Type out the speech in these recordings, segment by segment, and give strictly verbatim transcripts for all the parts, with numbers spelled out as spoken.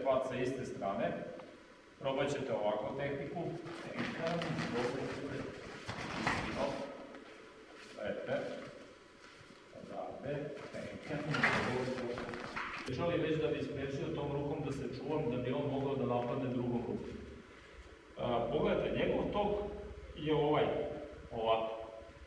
pat sa iste strane. Probat ćete ovakvu tehniku. Gledajte. Odavde. Pričali već da bi sprečio tom rukom da se čuvam, da bi on mogao da napadne drugom rukom. Pogledajte, njegov tok je ovaj, ovako.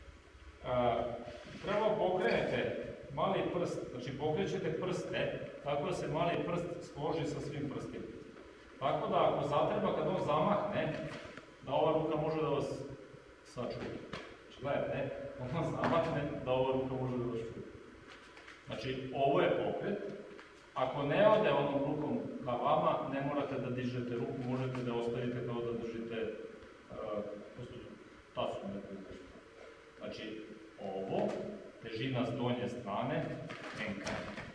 Treba pokrenete mali prst, znači pokrećete prste, tako da se mali prst složi sa svim prstima. Tako da ako zatreba kad on zamahne, da ova ruka može da vas sačuva. Znači gledajte, on zamahne, da ova ruka može da vas čuva. Znači ovo je pokret. Ako ne ode onom rukom ka vama, ne morate da dižete ruku, možete da ostavite kao da držite tasu neku nešto. Znači ovo, težina s donje strane, tenkan.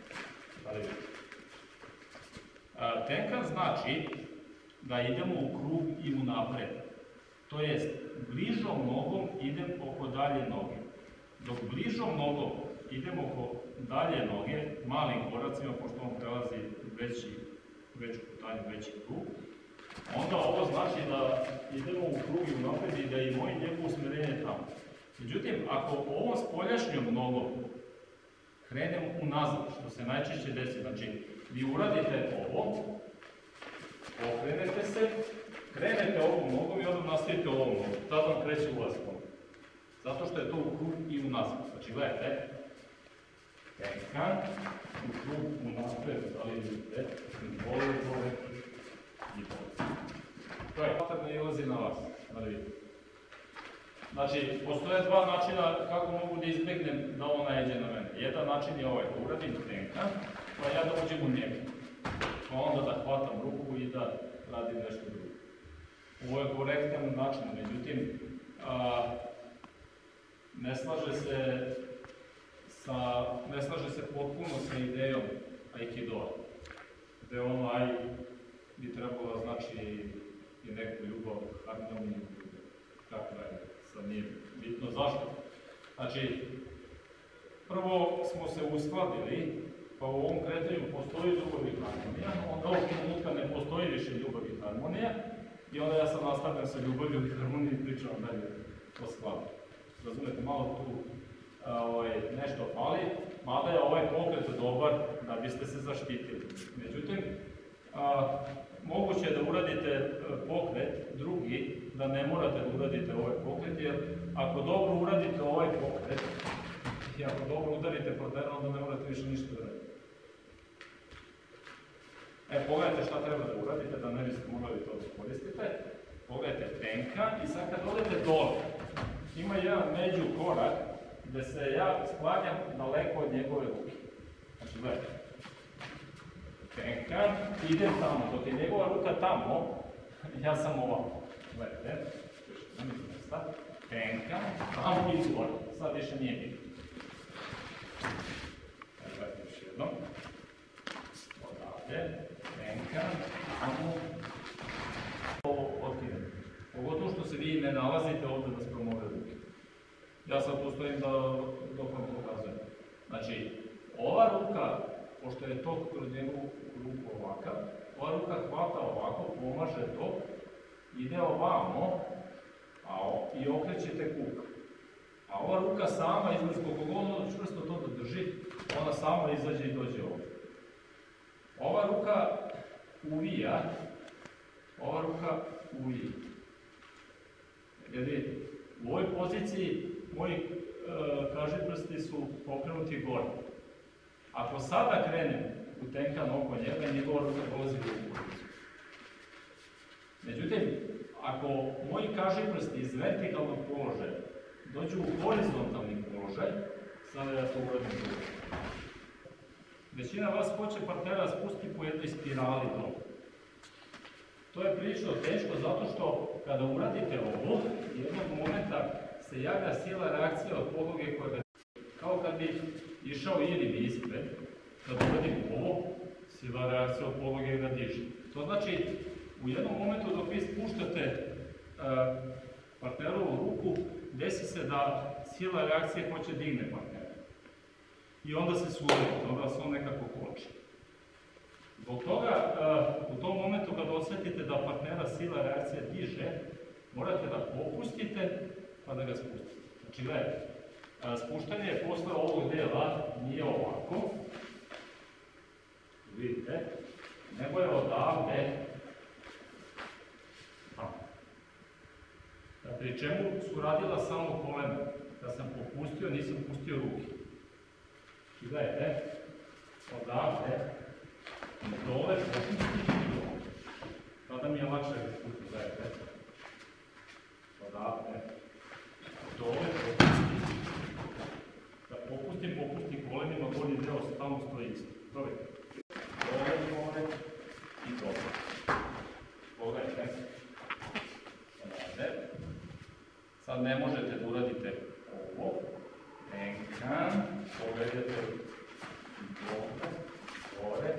Tenkan znači da idemo u krug i u napred. To jest, bližom nogom idem oko dalje noge. Dok bližom nogom idemo oko dalje noge, malim koracima, pošto on prelazi veći, veću putanju, veći krug, onda ovo znači da idemo u krug i u napred i da je moj njegovo usmerenje tamo. Međutim, ako ovom spoljašnjom nogom krenem unazad, što se najčešće desi, znači vi uradite ovo, okrenete se, krenete ovom nogom i onda nastavite ovom nogom, tad vam kreće ulaz nogom. Zato što je to u krug i unazad. Znači, gledajte, tenkan, u krug, unapred, da li vidite, dole, dole i dole. To je pater ne ilazi na vas, da li vidite. Znači, postoje dva načina kako mogu da izbegnem da ona jeđe na mene. Jedan način je ovaj, da uradim tenkan, pa ja da uđem u njegu. Pa onda da hvatam ruku i da radim nešto drugo. Ovo je korektan način, međutim, ne slaže se sa, ne slaže se potpuno sa idejom aikidoa, gde ono aj bi trebalo znači i neku ljubav, harmoniju, kako je, sad nije bitno zašto. Znači, prvo smo se uskladili, pa u ovom kretanju postoji ljubav i harmonija, onda ovog trenutka ne postoji više ljubav i harmonija, i onda ja sam nastavljam sa ljubavljom i harmonijom i pričam dalje o skladu. Razumete, malo tu nešto fali, mada je ovaj pokret dobar da biste se zaštitili. Međutim, moguće je da uradite pokret drugi, da ne morate da uradite ovaj pokret, jer ako dobro uradite ovaj pokret i ako dobro udarite partnera, onda ne morate više ništa da radite. E, pogledajte šta treba da uradite, da ne biste morali to da koristite. Pogledajte tenkan i sad kad odete dole, ima jedan među korak gde se ja sklanjam daleko od njegove ruke. Znači, gledajte. Tenkan, idem tamo, dok je njegova ruka tamo, ja sam ovako. Gledajte, još nemam mesta. Tenkan, tamo i gore. Sad više nije bitno. Gledajte još jednom. Odavde, tenkan, tamo. Ovo otkidem. Pogotovo što se vi ne nalazite ovde da sprem ove ruke. Ja sad postojim da dok vam pokazujem. Znači, ova ruka, pošto je tok kroz njegovu ruku ovakav, ova ruka hvata ovako, pomaže tok, ide ovamo i okrećete kuk. A ova ruka sama izlazi, koliko god ono čvrsto to da drži, ona sama izađe i dođe ovdje. Ova ruka uvija, ova ruka uvija. Jer vidite, u ovoj poziciji moji kažiprsti su pokrenuti gore. Ako sada krenem u tenkan oko njega, njegova ruka dolazi u ovu poziciju. Međutim, ako moji kažiprsti iz vertikalnog položaja dođu u horizontalni položaj, sada ja to uradim drugo. Većina vas hoće partnera spustiti po jednoj spirali dole. To je prilično teško zato što kada uradite ovo, jednog momenta se javlja sila reakcija od podloge koja ga kao kad bi išao ili ispred, kad uradim ovo, sila reakcija od podloge ga diže. To znači, u jednom momentu dok vi spuštate partnerovu ruku, desi se da sila reakcije hoće digne partnera. I onda se suverite, onda se on nekako koči. Zbog toga, u kad se diže, morate da popustite pa da ga spustite. Znači, gledajte, spuštanje posle ovog dela nije ovako, vidite, nego je odavde, pri čemu su radila samo kolena. Da sam popustio, nisam pustio ruke. I gledajte, odavde, dole, popustiti i dole. Tada mi je lakše da spustim, gledajte. Odavde, dole, popustiti. Da popustim, popustim kolenima, bolji deo stalno stoji isto. Dobite. Dole, dole i dole. Pogledajte. Odavde. Sad ne možete da uradite ovo, tenkan, povedete dole, gore.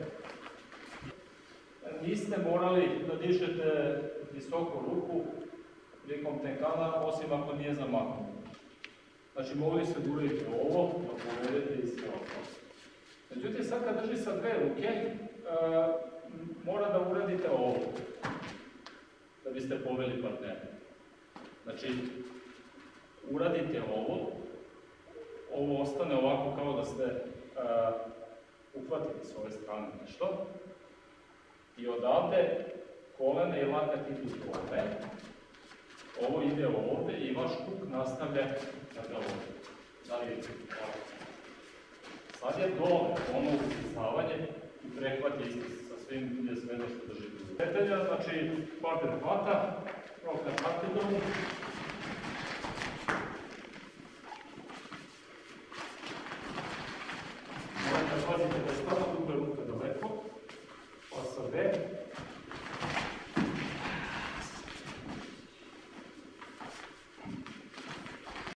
Niste morali da dišete visoko ruku prilikom tenkana, osim ako nije zamaknuto. Znači, mogli ste da uradite ovo, da povedete i sve ovo. Međutim, sad kad drži sa dve ruke, mora da uradite ovo, da biste poveli partnera. Znači, uradite ovo, ovo ostane ovako kao da ste uh, uhvatili s ove strane nešto i odavde kolene i lakat idu dole, ovo ide ovde i vaš kuk nastavlja da ga ovde. Da li vidite? Sad je dole, ono usisavanje i prehvat je isti sa svim gdje sve nešto drži. Petelja, znači, partner hvata, rok na partneru,